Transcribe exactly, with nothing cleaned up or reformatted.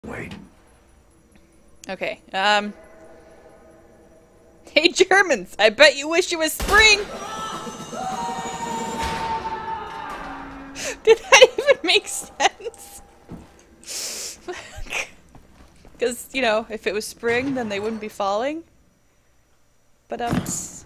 Wait. Okay, um... Hey Germans, I bet you wish it was spring! Did that even make sense? Because, you know, if it was spring, then they wouldn't be falling. But, um...